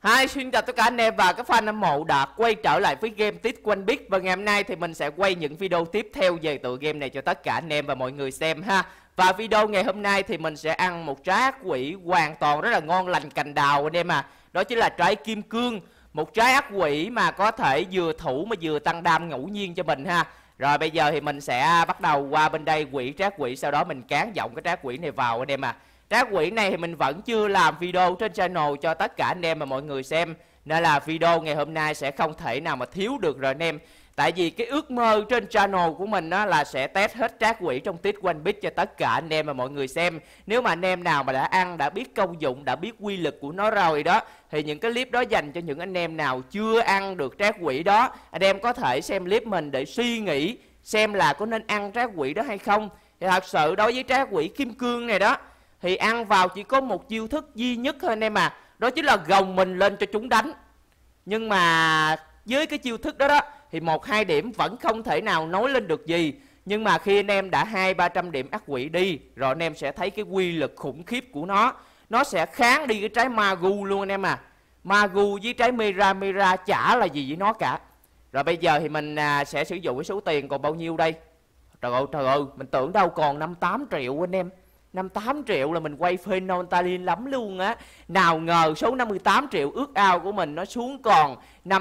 Hi, xin chào tất cả anh em và các fan hâm mộ đã quay trở lại với game Tít Quanh Biết. Và ngày hôm nay thì mình sẽ quay những video tiếp theo về tựa game này cho tất cả anh em và mọi người xem ha. Và video ngày hôm nay thì mình sẽ ăn một trái ác quỷ hoàn toàn rất là ngon lành cành đào anh em à. Đó chính là trái kim cương, một trái ác quỷ mà có thể vừa thủ mà vừa tăng đam ngẫu nhiên cho mình ha. Rồi bây giờ thì mình sẽ bắt đầu qua bên đây quỷ trái ác quỷ, sau đó mình cán giọng cái trái ác quỷ này vào anh em à. Trái ác quỷ này thì mình vẫn chưa làm video trên channel cho tất cả anh em và mọi người xem, nên là video ngày hôm nay sẽ không thể nào mà thiếu được rồi anh em. Tại vì cái ước mơ trên channel của mình đó là sẽ test hết trái ác quỷ trong Tít Quanh Biết cho tất cả anh em và mọi người xem. Nếu mà anh em nào mà đã ăn, đã biết công dụng, đã biết quy lực của nó rồi đó, thì những cái clip đó dành cho những anh em nào chưa ăn được trái ác quỷ đó. Anh em có thể xem clip mình để suy nghĩ xem là có nên ăn trái ác quỷ đó hay không. Thì thật sự đối với trái ác quỷ kim cương này đó, thì ăn vào chỉ có một chiêu thức duy nhất thôi anh em à. Đó chính là gồng mình lên cho chúng đánh. Nhưng mà với cái chiêu thức đó đó thì 1-2 điểm vẫn không thể nào nói lên được gì. Nhưng mà khi anh em đã 200-300 điểm ác quỷ đi, rồi anh em sẽ thấy cái quy lực khủng khiếp của nó. Nó sẽ kháng đi cái trái Magu luôn anh em à. Magu với trái Mira chả là gì với nó cả. Rồi bây giờ thì mình sẽ sử dụng cái số tiền còn bao nhiêu đây. Trời ơi, mình tưởng đâu còn 5-8 triệu anh em. 5-8 triệu là mình quay phenomenal lắm luôn á. Nào ngờ số 58 triệu ước ao của mình nó xuống còn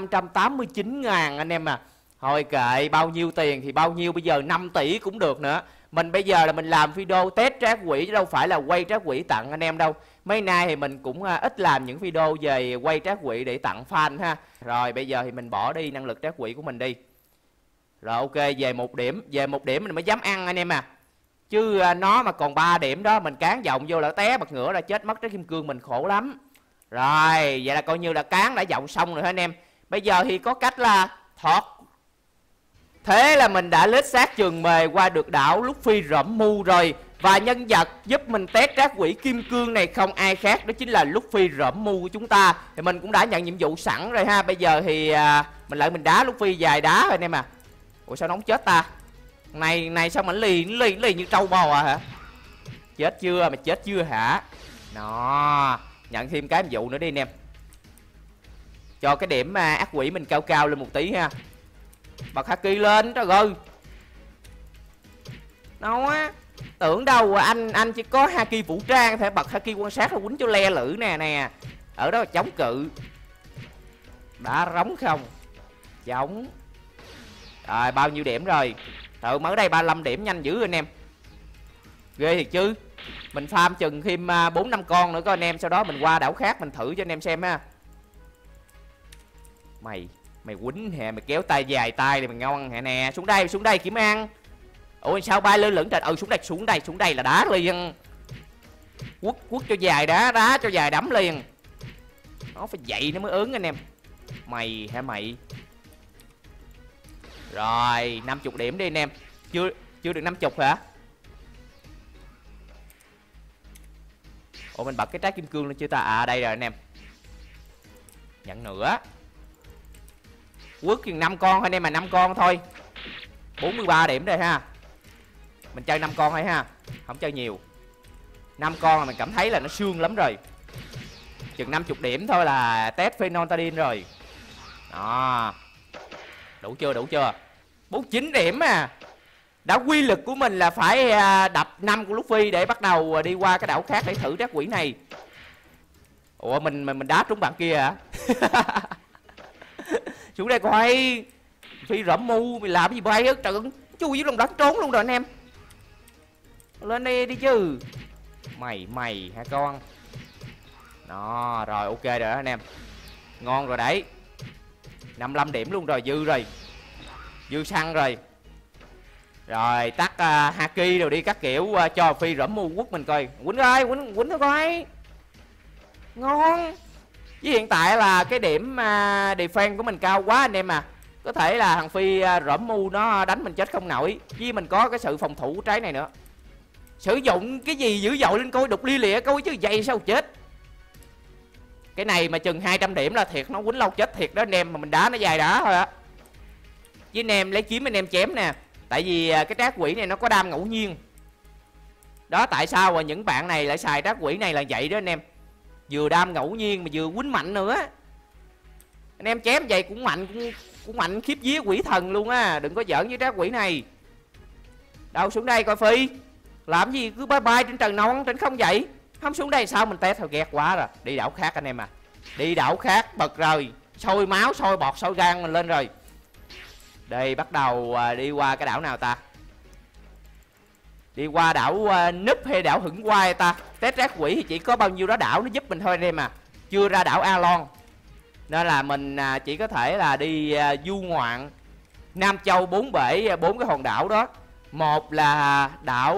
589.000 anh em à. Thôi kệ, bao nhiêu tiền thì bao nhiêu, bây giờ 5 tỷ cũng được nữa. Mình bây giờ là mình làm video test trái ác quỷ chứ đâu phải là quay trái ác quỷ tặng anh em đâu. Mấy nay thì mình cũng ít làm những video về quay trái ác quỷ để tặng fan ha. Rồi bây giờ thì mình bỏ đi năng lực trái ác quỷ của mình đi. Rồi ok, về một điểm mình mới dám ăn anh em à. Chứ nó mà còn 3 điểm đó, mình cán giọng vô là té bật ngửa là chết mất trái kim cương mình khổ lắm. Rồi, vậy là coi như là cán đã giọng xong rồi hả anh em. Bây giờ thì có cách là thoát. Thế là mình đã lết xác trường mề qua được đảo Luffy rẫm mu rồi. Và nhân vật giúp mình test trái quỷ kim cương này không ai khác, đó chính là Luffy rẫm mu của chúng ta. Thì mình cũng đã nhận nhiệm vụ sẵn rồi ha. Bây giờ thì mình đá Luffy dài đá rồi anh em à. Ủa sao nó không chết ta? Này sao mà lì như trâu bò hả? Chết chưa? Mày chết chưa hả? Nó nhận thêm cái nhiệm vụ nữa đi anh em. Cho cái điểm ác quỷ mình cao lên một tí ha. Bật haki lên trời ơi. Đâu á. Tưởng đâu anh chỉ có haki vũ trang, thể bật haki quan sát là quýnh cho le lử nè. Ở đó là chống cự. Đã rống không? Giống. Rồi bao nhiêu điểm rồi? Trời, mới đây 35 điểm nhanh dữ anh em. Ghê thiệt chứ. Mình farm chừng thêm 4-5 con nữa coi anh em. Sau đó mình qua đảo khác mình thử cho anh em xem ha. Mày quýnh hả? Mày kéo tay dài tay thì mày ngon hả nè. Xuống đây kiếm ăn. Ôi sao bay lơ lửng trời. Xuống đây là đá liền. Quất cho dài đá cho dài đấm liền. Nó phải vậy nó mới ớn anh em. Mày hả mày? Rồi 50 điểm đi anh em. Chưa được 50 hả? Ủa mình bật cái trái kim cương lên chưa ta? À đây rồi anh em. Nhận nữa. Quất chừng 5 con thôi anh em, mà 5 con thôi. 43 điểm rồi ha. Mình chơi 5 con thôi ha, không chơi nhiều. 5 con là mình cảm thấy là nó sương lắm rồi. Chừng 50 điểm thôi là test phenomenal rồi. Đó. Đủ chưa? 49 điểm à. Đã quy lực của mình là phải đập 5 của Luffy để bắt đầu đi qua cái đảo khác để thử trái quỷ này. Ủa mình đá trúng bạn kia hả? Xuống đây coi. Phi rẫm mu mày làm gì bay hết trời, chui dưới lòng đất trốn luôn rồi anh em. Lên đây đi chứ. Mày hả con? Đó, rồi ok rồi đó anh em. Ngon rồi đấy. 55 điểm luôn rồi, dư xăng rồi. Rồi tắt haki rồi đi các kiểu cho Phi rẫm mu quất mình coi. Quýnh thôi coi. Ngon. Với hiện tại là cái điểm defense của mình cao quá anh em à. Có thể là thằng Phi rẫm mu nó đánh mình chết không nổi. Với mình có cái sự phòng thủ của trái này nữa. Sử dụng cái gì dữ dội lên coi, đục lia lịa coi chứ vậy sao chết. Cái này mà chừng 200 điểm là thiệt, nó quýnh lâu chết thiệt đó anh em. Mà mình đá nó dài đá thôi á. Với anh em lấy kiếm anh em chém nè. Tại vì cái trác quỷ này nó có đam ngẫu nhiên. Đó tại sao mà những bạn này lại xài trác quỷ này là vậy đó anh em. Vừa đam ngẫu nhiên mà vừa quýnh mạnh nữa. Anh em chém vậy cũng mạnh, cũng mạnh khiếp vía quỷ thần luôn á. Đừng có giỡn với trác quỷ này. Đâu xuống đây coi Phi. Làm gì cứ bye bye trên trần non trên không vậy? Không xuống đây sao mình té thôi, ghét quá rồi. Đi đảo khác anh em à. Đi đảo khác bật rồi. Sôi máu, sôi bọt, sôi gan mình lên rồi. Đây bắt đầu đi qua cái đảo nào ta? Đi qua đảo Núp hay đảo Hửng Quai ta? Test trác quỷ thì chỉ có bao nhiêu đó đảo nó giúp mình thôi anh em à. Chưa ra đảo Alon. Nên là mình chỉ có thể là đi du ngoạn Nam Châu 4 bể, 4 cái hòn đảo đó. Một là đảo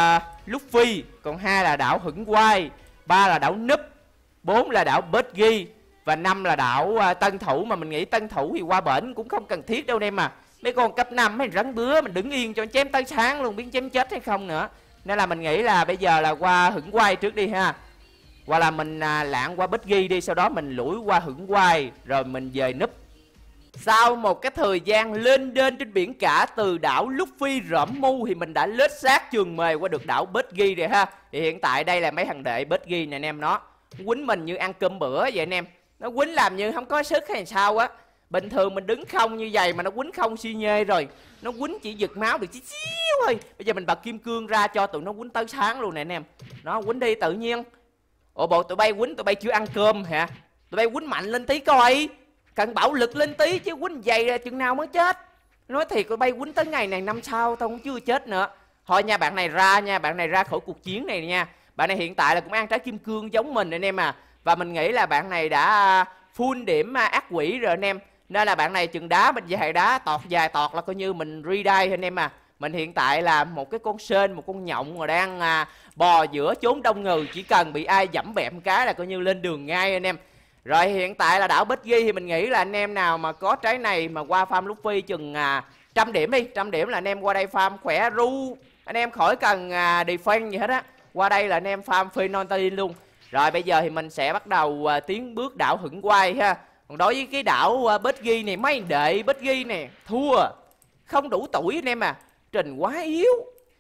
Luffy, còn 2 là đảo Hửng Quai, 3 là đảo Núp, 4 là đảo Buggy và 5 là đảo Tân Thủ. Mà mình nghĩ Tân Thủ thì qua bển cũng không cần thiết đâu anh em à. Mấy con cấp 5 mấy rắn bứa mình đứng yên cho chém tới sáng luôn, biết chém chết hay không nữa. Nên là mình nghĩ là bây giờ là qua Hửng Quai trước đi ha. Hoặc là mình lạng qua Buggy đi, sau đó mình lủi qua Hửng Quai rồi mình về Núp. Sau một cái thời gian lên đên trên biển cả từ đảo Luffy Rỡm Mu thì mình đã lết xác trường mề qua được đảo Buggy rồi ha. Thì hiện tại đây là mấy thằng đệ Buggy nè anh em, nó quýnh mình như ăn cơm bữa vậy anh em. Nó quýnh làm như không có sức hay sao á. Bình thường mình đứng không như vậy mà nó quýnh không xi nhê rồi. Nó quýnh chỉ giật máu được xíu thôi. Bây giờ mình bật kim cương ra cho tụi nó quýnh tới sáng luôn nè anh em. Nó quýnh đi tự nhiên. Ủa bộ tụi bay quýnh tụi bay chưa ăn cơm hả? Tụi bay quýnh mạnh lên tí coi. Cần bạo lực lên tí chứ quýnh dày ra chừng nào mới chết. Nói thiệt tụi bay quýnh tới ngày này năm sau tao cũng chưa chết nữa. Thôi nha, bạn này ra nha, bạn này ra khỏi cuộc chiến này nha. Bạn này hiện tại là cũng ăn trái kim cương giống mình anh em à. Và mình nghĩ là bạn này đã full điểm ác quỷ rồi anh em. Nên là bạn này chừng đá mình dài đá, tọt dài tọt là coi như mình redie anh em à. Mình hiện tại là một cái con sên, một con nhộng mà đang bò giữa chốn đông người. Chỉ cần bị ai dẫm bẹp cái là coi như lên đường ngay anh em. Rồi hiện tại là đảo Buggy thì mình nghĩ là anh em nào mà có trái này mà qua farm Luffy chừng 100 điểm đi. 100 điểm là anh em qua đây farm khỏe ru. Anh em khỏi cần defense gì hết á. Qua đây là anh em farm Phenoltin luôn. Rồi bây giờ thì mình sẽ bắt đầu tiến bước đảo Hửng Quai ha. Còn đối với cái đảo Buggy này, mấy đệ Buggy này thua. Không đủ tuổi anh em à. Trình quá yếu.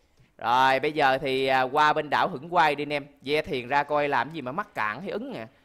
Rồi bây giờ thì qua bên đảo Hửng Quai đi anh em. Ve thiền ra coi làm gì mà mắc cạn hay ứng nè.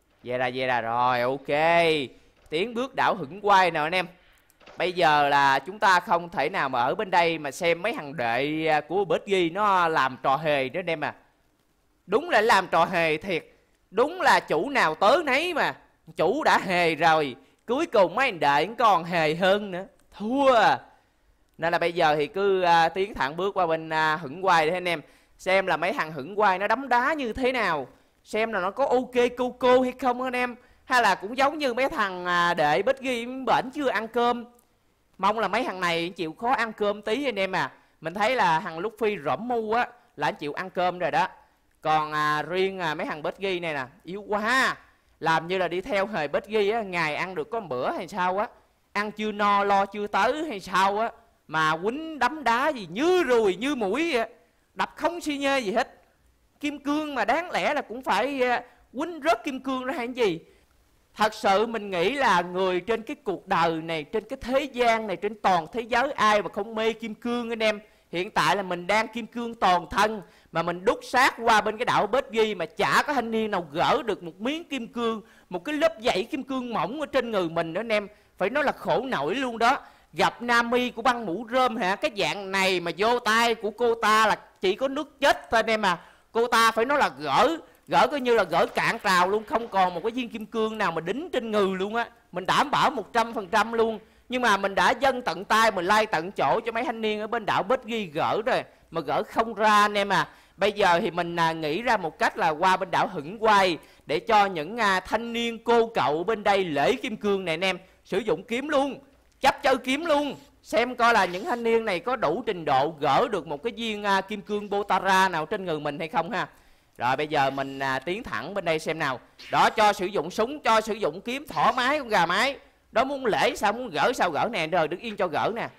Về ra rồi, ok. Tiến bước đảo Hửng Quai nào anh em. Bây giờ là chúng ta không thể nào mà ở bên đây mà xem mấy thằng đệ của Buggy nó làm trò hề nữa anh em à. Đúng là làm trò hề thiệt. Đúng là chủ nào tới nấy mà. Chủ đã hề rồi. Cuối cùng mấy thằng đệ còn hề hơn nữa. Thua à. Nên là bây giờ thì cứ tiến thẳng bước qua bên Hửng Quai để anh em. Xem là mấy thằng Hửng Quai nó đấm đá như thế nào. Xem là nó có ok cô hay không anh em. Hay là cũng giống như mấy thằng đệ Buggy bển chưa ăn cơm. Mong là mấy thằng này chịu khó ăn cơm tí anh em à. Mình thấy là thằng Luffy Rỡm Mu á là anh chịu ăn cơm rồi đó. Còn riêng mấy thằng Buggy này nè yếu quá. Làm như là đi theo hề Buggy á, ngày ăn được có một bữa hay sao á. Ăn chưa no lo chưa tới hay sao á. Mà quýnh đấm đá gì như ruồi như mũi vậy. Đập không xi nhê gì hết. Kim cương mà đáng lẽ là cũng phải quýnh rớt kim cương ra hay gì. Thật sự mình nghĩ là người trên cái cuộc đời này, trên cái thế gian này, trên toàn thế giới ai mà không mê kim cương anh em. Hiện tại là mình đang kim cương toàn thân. Mà mình đút xác qua bên cái đảo Buggy mà chả có thanh niên nào gỡ được một miếng kim cương. Một cái lớp dãy kim cương mỏng ở trên người mình đó anh em. Phải nói là khổ nổi luôn đó. Gặp Nami của băng mũ rơm hả. Cái dạng này mà vô tay của cô ta là chỉ có nước chết thôi anh em à. Cô ta phải nói là gỡ coi như là gỡ cạn trào luôn. Không còn một cái viên kim cương nào mà đính trên người luôn á. Mình đảm bảo 100% luôn. Nhưng mà mình đã dâng tận tay, mình lai tận chỗ cho mấy thanh niên ở bên đảo Buggy gỡ rồi. Mà gỡ không ra anh em à. Bây giờ thì mình nghĩ ra một cách là qua bên đảo Hửng Quai. Để cho những thanh niên cô cậu bên đây lễ kim cương này anh em. Sử dụng kiếm luôn. Chấp chơi kiếm luôn. Xem coi là những thanh niên này có đủ trình độ gỡ được một cái viên kim cương Botara nào trên người mình hay không ha. Rồi bây giờ mình tiến thẳng bên đây xem nào. Đó, cho sử dụng súng, cho sử dụng kiếm thoải mái con gà mái. Đó, muốn lễ sao, muốn gỡ sao gỡ nè. Rồi đứng yên cho gỡ nè.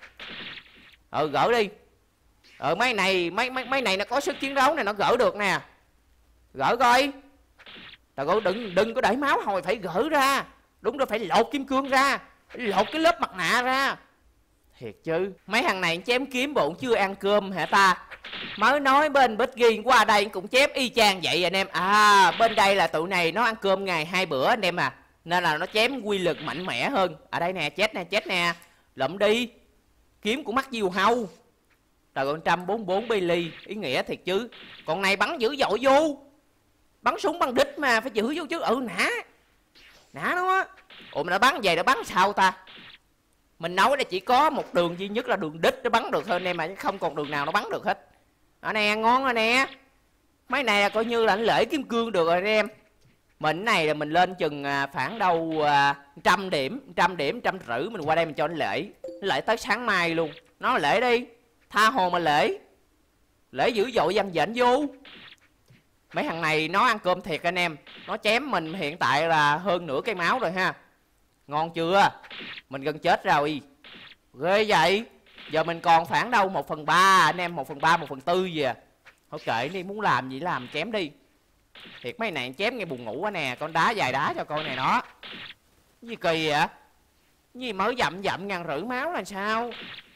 Gỡ đi. Mấy này nó có sức chiến đấu này, nó gỡ được nè. Gỡ coi. Đừng có để máu hồi, phải gỡ ra. Đúng rồi, phải lột kim cương ra. Lột cái lớp mặt nạ ra. Thiệt chứ. Mấy thằng này chém kiếm bụng chưa ăn cơm hả ta. Mới nói bên Buggy qua đây cũng chém y chang vậy anh em. Bên đây là tụi này nó ăn cơm ngày 2 bữa anh em à. nên là nó chém quy lực mạnh mẽ hơn. Ở đây nè, chết nè, lụm đi. Kiếm của mắt diều hâu. Trời ơi, 144 Billy, ý nghĩa thiệt chứ. Còn này bắn dữ dội vô. Bắn súng bắn đích mà, phải giữ vô chứ. Nã nó á. Ủa mà nó bắn về, nó bắn sao ta? Mình nói là chỉ có một đường duy nhất là đường đích nó bắn được thôi anh em, mà không còn đường nào nó bắn được hết. Ở nè, ngon rồi nè. Mấy này là coi như là lễ kim cương được rồi anh em. Mình này là mình lên chừng khoảng đâu 100 điểm, 150 mình qua đây mình cho nó lễ tới sáng mai luôn. Nó lễ đi, tha hồ mà lễ dữ dội văn dện vô. Mấy thằng này nó ăn cơm thiệt anh em. Nó chém mình hiện tại là hơn nửa cây máu rồi ha. Ngon chưa? Mình gần chết rồi. Ghê vậy. Giờ mình còn khoảng đâu 1/3 anh em, 1/3, 1/4 gì à. Thôi kệ đi, muốn làm gì làm, chém đi. Thiệt mấy này chém ngay buồn ngủ quá nè. Con đá dài đá cho coi này nó. Cái gì kỳ vậy? Gì mới dậm 1.500 máu là sao?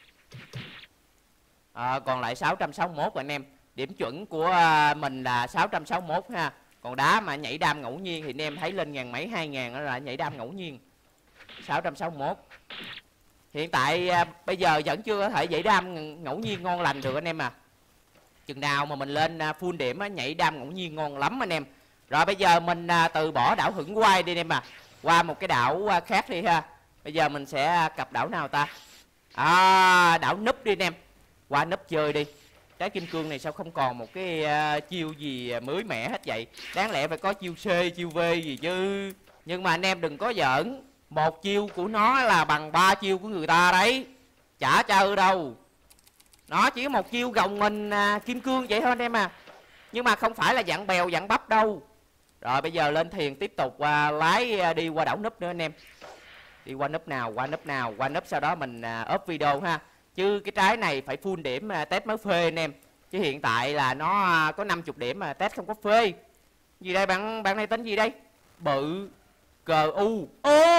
Còn lại 661 rồi anh em. Điểm chuẩn của mình là 661 ha. Còn đá mà nhảy đam ngẫu nhiên thì anh em thấy lên 1.000 mấy 2.000 đó là nhảy đam ngẫu nhiên. 661. Hiện tại bây giờ vẫn chưa có thể nhảy đam ngẫu nhiên ngon lành được anh em à. Chừng nào mà mình lên full điểm á, nhảy đam ngẫu nhiên ngon lắm anh em. Rồi bây giờ mình từ bỏ đảo hửng quay đi anh em à. Qua một cái đảo khác đi ha. Bây giờ mình sẽ cặp đảo nào ta? Đảo núp đi anh em. Qua núp chơi đi. Trái kim cương này sao không còn một cái chiêu gì mới mẻ hết vậy? Đáng lẽ phải có chiêu C, chiêu V gì chứ. Nhưng mà anh em đừng có giỡn. Một chiêu của nó là bằng 3 chiêu của người ta đấy. Chả chơi đâu. Nó chỉ một chiêu gồng mình kim cương vậy thôi anh em à. Nhưng mà không phải là dạng bèo dạng bắp đâu. Rồi bây giờ lên thuyền tiếp tục lái đi qua đảo núp nữa anh em. Đi qua núp nào, qua núp sau đó mình up video ha. Chứ cái trái này phải full điểm test mới phê anh em. Chứ hiện tại là nó có 50 điểm mà test không có phê. Gì đây bạn này tính gì đây? Bự cờ u.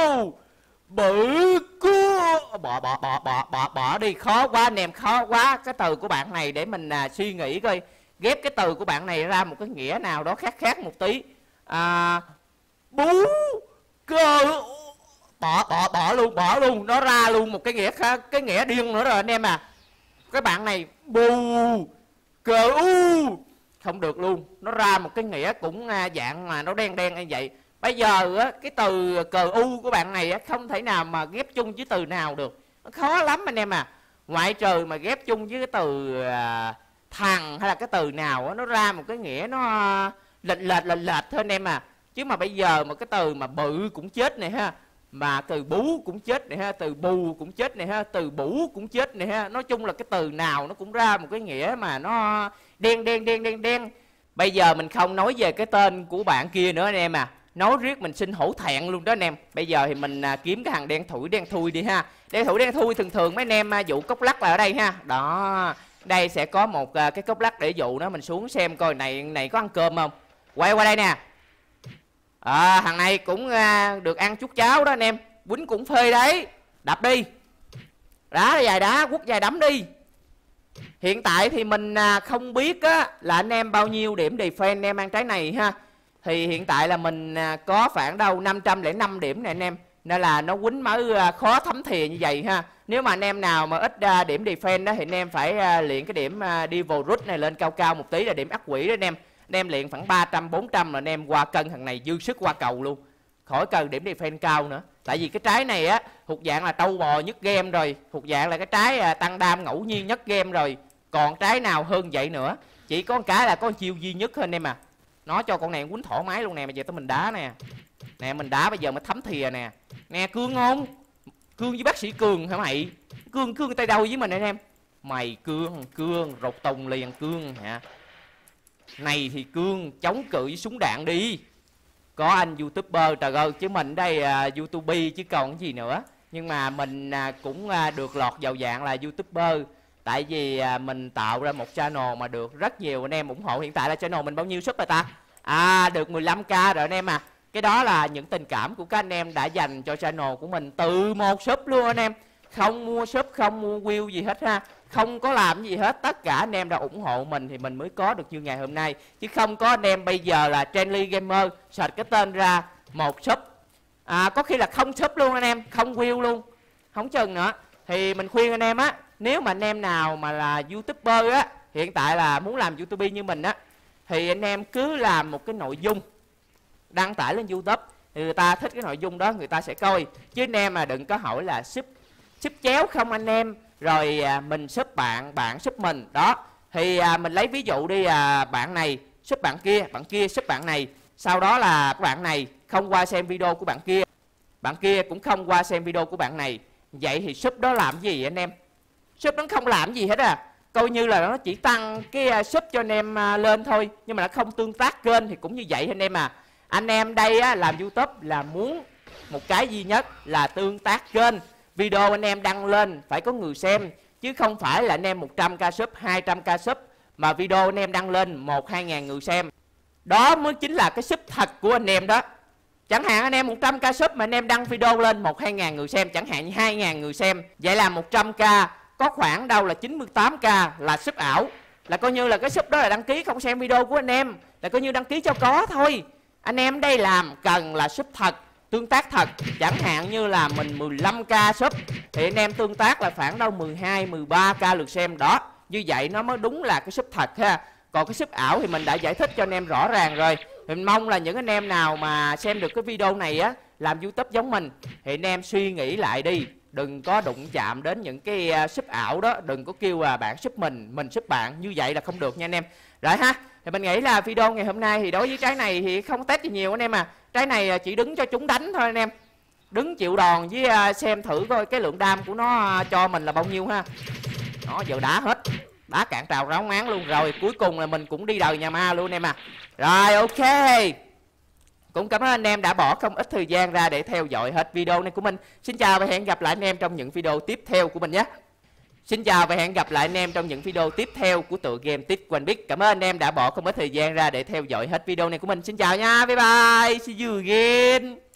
Bự cua. Bỏ đi, khó quá anh em, khó quá. Cái từ của bạn này để mình suy nghĩ coi. Ghép cái từ của bạn này ra một cái nghĩa nào đó khác một tí. Bú cờ. Bỏ luôn, nó ra luôn một cái nghĩa khác, cái nghĩa điên nữa rồi anh em à. Cái bạn này bù cờ u không được luôn, nó ra một cái nghĩa cũng dạng mà nó đen như vậy. Bây giờ á, cái từ cờ u của bạn này á, không thể nào mà ghép chung với từ nào được, nó khó lắm anh em à. Ngoại trừ mà ghép chung với cái từ thằng hay là cái từ nào á, nó ra một cái nghĩa nó lệch thôi anh em à. Chứ mà bây giờ mà cái từ mà bự cũng chết này ha, mà từ bú cũng chết này ha, từ bù cũng chết này ha, từ bủ cũng chết này ha. Nói chung là cái từ nào nó cũng ra một cái nghĩa mà nó đen. Bây giờ mình không nói về cái tên của bạn kia nữa anh em à. Nói riết mình xin hổ thẹn luôn đó anh em. Bây giờ thì mình kiếm cái thằng đen thui đi ha. Đen thui thường mấy anh em dụ cốc lắc là ở đây ha. Đó, đây sẽ có một cái cốc lắc để dụ nó. Mình xuống xem coi này có ăn cơm không. Quay qua đây nè. Thằng này cũng được ăn chút cháo đó anh em. Quýnh cũng phê đấy. Đập đi. Đá dài đá, quất dài đấm đi. Hiện tại thì mình không biết á, là anh em bao nhiêu điểm defense anh em ăn trái này ha. Thì hiện tại là mình có khoảng đâu 505 điểm này anh em. Nên là nó quýnh mới khó thấm thìa như vậy ha. Nếu mà anh em nào mà ít điểm defense đó thì anh em phải luyện cái điểm devil root này lên cao một tí là điểm ác quỷ đó anh em. Anh em luyện khoảng 300-400 là anh em qua cân thằng này dư sức qua cầu luôn. Khỏi cần điểm defense cao nữa. Tại vì cái trái này á thuộc dạng là trâu bò nhất game rồi. Thuộc dạng là cái trái tăng đam ngẫu nhiên nhất game rồi. Còn trái nào hơn vậy nữa. Chỉ có một cái là có chiêu duy nhất thôi anh em à. Nó cho con này quýnh thoải mái luôn nè. Bây giờ tới mình đá nè. Nè mình đá bây giờ mới thấm thìa nè. Nè Cương không? Cương với bác sĩ Cường hả mày? Cương tay đâu với mình anh em? Mày Cương rột tùng liền Cương hả? Này thì Cương chống cự với súng đạn đi. Có anh YouTuber trời ơi, chứ mình đây YouTube chứ còn cái gì nữa. Nhưng mà mình cũng được lọt vào dạng là YouTuber. Tại vì mình tạo ra một channel mà được rất nhiều anh em ủng hộ. Hiện tại là channel mình bao nhiêu sub rồi ta? Được 15k rồi anh em à. Cái đó là những tình cảm của các anh em đã dành cho channel của mình từ một sub luôn anh em. Không mua sub, không mua view gì hết ha. Không có làm gì hết. Tất cả anh em đã ủng hộ mình thì mình mới có được như ngày hôm nay. Chứ không có anh em bây giờ là Trenly Gamer search cái tên ra một sub có khi là không sub luôn anh em, không view luôn, không chừng nữa. Thì mình khuyên anh em á, nếu mà anh em nào mà là YouTuber á, hiện tại là muốn làm YouTube như mình á, thì anh em cứ làm một cái nội dung đăng tải lên YouTube, thì người ta thích cái nội dung đó người ta sẽ coi. Chứ anh em mà đừng có hỏi là sub chéo không anh em, rồi mình sub bạn, bạn sub mình đó. Thì mình lấy ví dụ đi, bạn này sub bạn kia sub bạn này, sau đó là bạn này không qua xem video của bạn kia cũng không qua xem video của bạn này. Vậy thì sub đó làm gì anh em? Sub nó không làm gì hết coi như là nó chỉ tăng cái sub cho anh em lên thôi, nhưng mà nó không tương tác kênh thì cũng như vậy anh em à. Anh em đây á, làm YouTube là muốn một cái duy nhất là tương tác kênh. Video anh em đăng lên phải có người xem, chứ không phải là anh em 100k sub, 200k sub mà video anh em đăng lên 1-2 ngàn người xem. Đó mới chính là cái sub thật của anh em đó. Chẳng hạn anh em 100k sub mà anh em đăng video lên 1-2 ngàn người xem, chẳng hạn như 2 ngàn người xem, vậy là 100k có khoảng đâu là 98k là sub ảo, là coi như là cái sub đó là đăng ký không xem video của anh em, là coi như đăng ký cho có thôi. Anh em đây làm cần là sub thật, tương tác thật. Chẳng hạn như là mình 15k sub thì anh em tương tác là khoảng đâu 12-13k lượt xem đó. Như vậy nó mới đúng là cái sub thật ha. Còn cái sub ảo thì mình đã giải thích cho anh em rõ ràng rồi. Mình mong là những anh em nào mà xem được cái video này á, làm YouTube giống mình, thì anh em suy nghĩ lại đi. Đừng có đụng chạm đến những cái sub ảo đó. Đừng có kêu là bạn sub mình sub bạn. Như vậy là không được nha anh em. Rồi ha, thì mình nghĩ là video ngày hôm nay thì đối với trái này thì không test gì nhiều anh em à. Trái này chỉ đứng cho chúng đánh thôi anh em. Đứng chịu đòn với xem thử coi cái lượng đam của nó cho mình là bao nhiêu ha. Đó, giờ đá hết, đá cạn trào ráo ngán luôn. Rồi cuối cùng là mình cũng đi đời nhà ma luôn anh em à. Rồi ok, cũng cảm ơn anh em đã bỏ không ít thời gian ra để theo dõi hết video này của mình. Xin chào và hẹn gặp lại anh em trong những video tiếp theo của mình nhé. Xin chào và hẹn gặp lại anh em trong những video tiếp theo của tựa game Tít Quanh Biết. Cảm ơn anh em đã bỏ không ít thời gian ra để theo dõi hết video này của mình. Xin chào nha, bye bye, see you again.